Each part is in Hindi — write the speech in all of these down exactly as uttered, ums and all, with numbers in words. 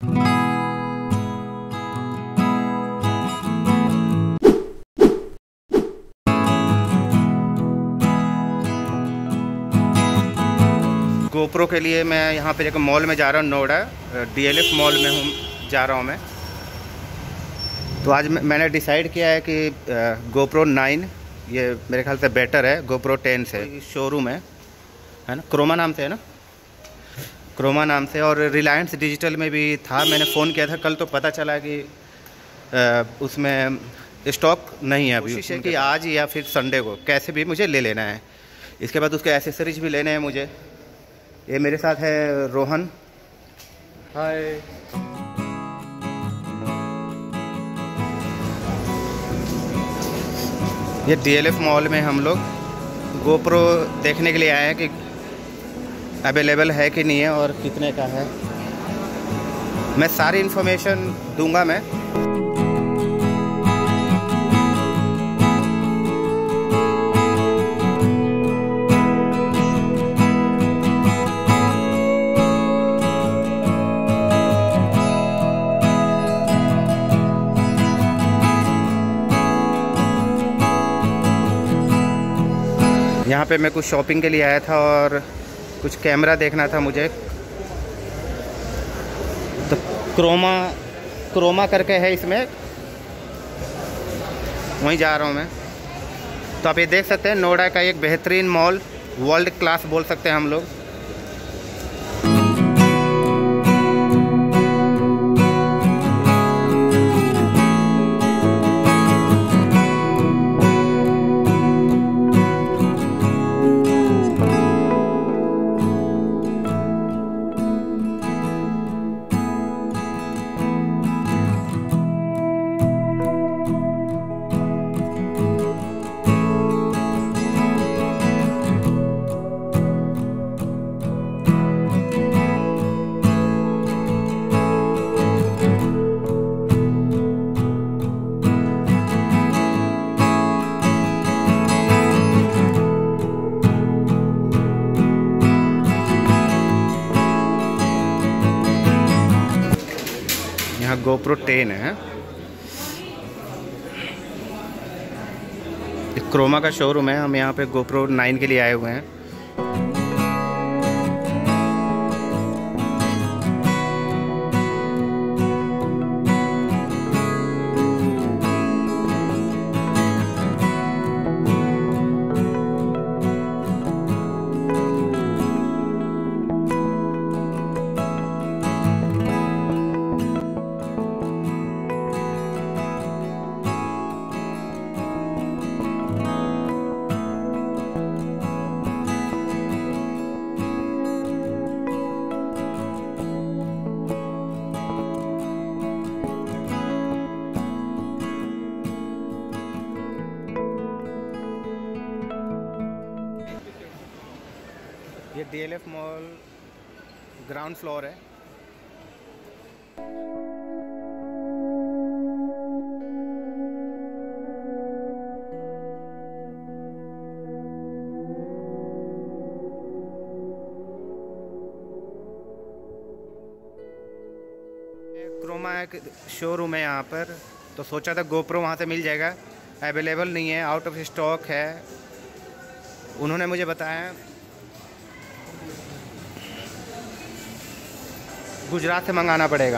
गोप्रो के लिए मैं यहाँ पे एक मॉल में जा रहा हूँ, नोएडा डीएलएफ मॉल में हूँ, जा रहा हूँ मैं। तो आज मैंने डिसाइड किया है कि गोप्रो नाइन ये मेरे ख्याल से बेटर है गोप्रो टेन से। शोरूम है है ना, क्रोमा नाम से है ना, क्रोमा नाम से। और रिलायंस डिजिटल में भी था, मैंने फ़ोन किया था कल, तो पता चला कि उसमें स्टॉक नहीं है अभी। कोशिश है कि आज या फिर संडे को कैसे भी मुझे ले लेना है। इसके बाद उसके एसेसरीज भी लेने हैं मुझे। ये मेरे साथ है रोहन। हाय। ये डीएलएफ मॉल में हम लोग गोप्रो देखने के लिए आए हैं कि अवेलेबल है कि नहीं है और कितने का है। मैं सारी इन्फॉर्मेशन दूंगा मैं। यहाँ पे मैं कुछ शॉपिंग के लिए आया था और कुछ कैमरा देखना था मुझे। तो क्रोमा क्रोमा करके है इसमें, वहीं जा रहा हूँ मैं। तो आप ये देख सकते हैं नोएडा का एक बेहतरीन मॉल, वर्ल्ड क्लास बोल सकते हैं हम लोग। यहाँ गोप्रो टेन है, क्रोमा का शोरूम है। हम यहाँ पे गोप्रो नाइन के लिए आए हुए हैं। ये डीएलएफ मॉल ग्राउंड फ्लोर है। क्रोमा एक शोरूम है यहाँ पर, तो सोचा था गोप्रो वहाँ से मिल जाएगा। अवेलेबल नहीं है, आउट ऑफ स्टॉक है। उन्होंने मुझे बताया गुजरात से मंगाना पड़ेगा।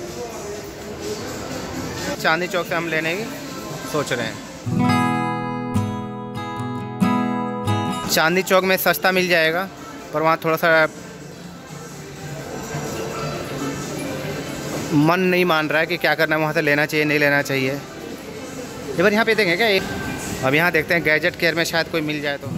चांदनी चौक से हम लेने की सोच रहे हैं। चांदनी चौक में सस्ता मिल जाएगा, पर वहाँ थोड़ा सा मन नहीं मान रहा है कि क्या करना है, वहाँ से लेना चाहिए नहीं लेना चाहिए। एक बार यहाँ पे देखेंगे क्या एक, अब यहाँ देखते हैं गैजेट केयर में शायद कोई मिल जाए तो।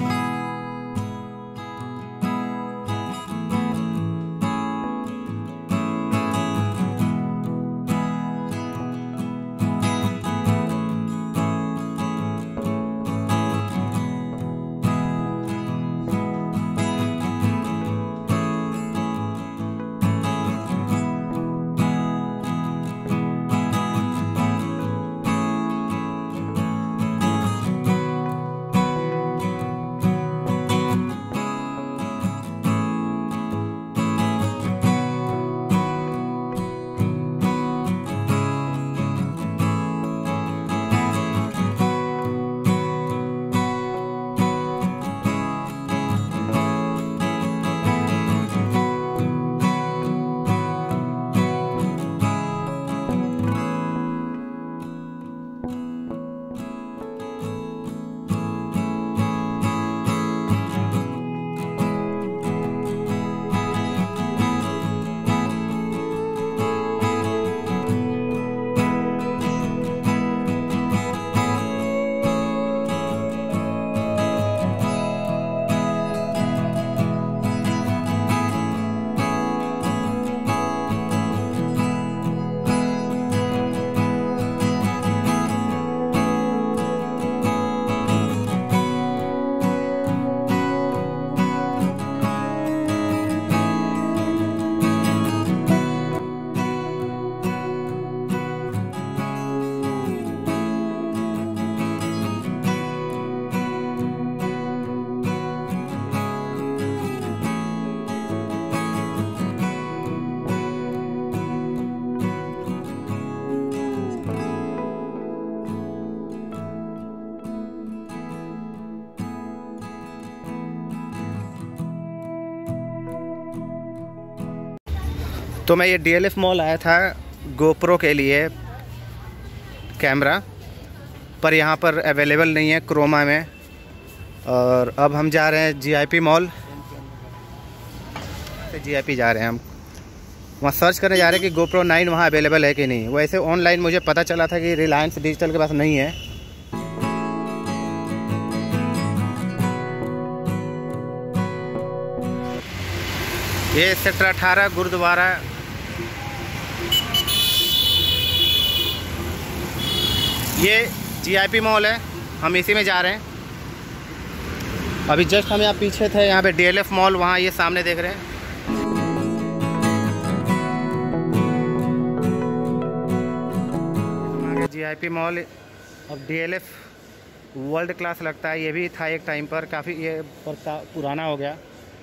तो मैं ये डी एल एफ मॉल आया था गोप्रो के लिए कैमरा, पर यहाँ पर अवेलेबल नहीं है क्रोमा में। और अब हम जा रहे हैं G I P mall, G I P जा रहे हैं हम, वहाँ सर्च करने जा रहे हैं कि गोप्रो नाइन वहाँ अवेलेबल है कि नहीं। वैसे ऑनलाइन मुझे पता चला था कि रिलायंस डिजिटल के पास नहीं है। ये सेक्टर अठारह गुरुद्वारा, ये जी आई पी मॉल है, हम इसी में जा रहे हैं। अभी जस्ट हम यहाँ पीछे थे, यहाँ पे डी एल एफ मॉल, वहाँ ये सामने देख रहे हैं। जी आई पी मॉल, अब डी एल एफ वर्ल्ड क्लास लगता है। ये भी था एक टाइम पर, काफ़ी ये पर पुराना हो गया।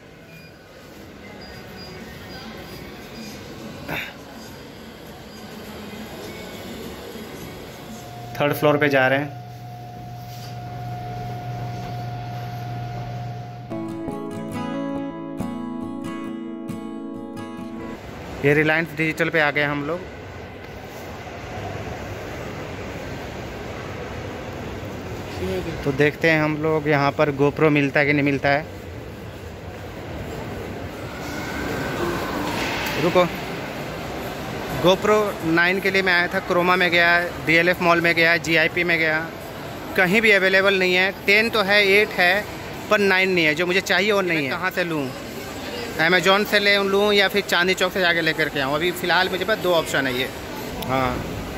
थर्ड फ्लोर पे जा रहे हैं। ये रिलायंस डिजिटल पे आ गए हम लोग। तो देखते हैं हम लोग यहाँ पर गोप्रो मिलता है कि नहीं मिलता है। रुको, गोप्रो नाइन के लिए मैं आया था, क्रोमा में गया, डी एल एफ मॉल में गया, जी आई पी में गया, कहीं भी अवेलेबल नहीं है। टेन तो है, एट है, पर नाइन नहीं है, जो मुझे चाहिए वो नहीं है। कहाँ से लूँ? अमेजोन से ले लूँ या फिर चांदनी चौक से जाके लेकर के आऊँ? अभी फ़िलहाल मुझे पास दो ऑप्शन है ये। हाँ,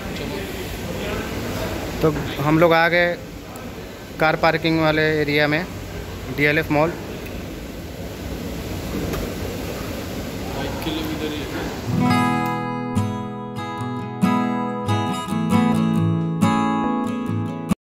तो हम लोग आ गए कार पार्किंग वाले एरिया में, डी एल एफ मॉल। बाइक के लिए भी इधर ही है।